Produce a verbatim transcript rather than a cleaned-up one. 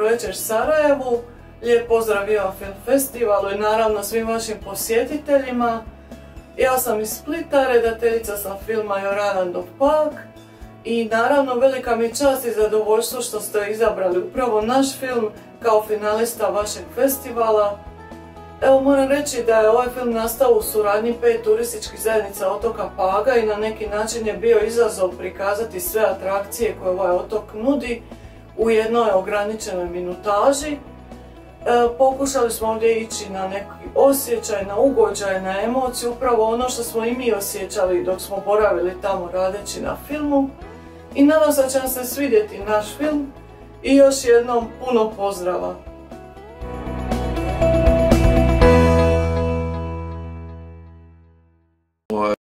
večer Sarajevu. Lijep pozdrav Iva Film Festivalu i naravno svim vašim posjetiteljima. Ja sam iz Splita, redateljica sam filma Joranandov Park i naravno velika mi je čast i zadovoljstvo što ste izabrali upravo naš film kao finalista vašeg festivala. Evo, moram reći da je ovaj film nastao u suradnji pet turističkih zajednica otoka Paga i na neki način je bio izazov prikazati sve atrakcije koje ovaj otok nudi u jednoj ograničenoj minutaži. E, pokušali smo ovdje ići na neki osjećaj, na ugođaj, na emociju, upravo ono što smo i mi osjećali dok smo boravili tamo radeći na filmu. I nadam se da će vam se svidjeti naš film i još jednom puno pozdrava!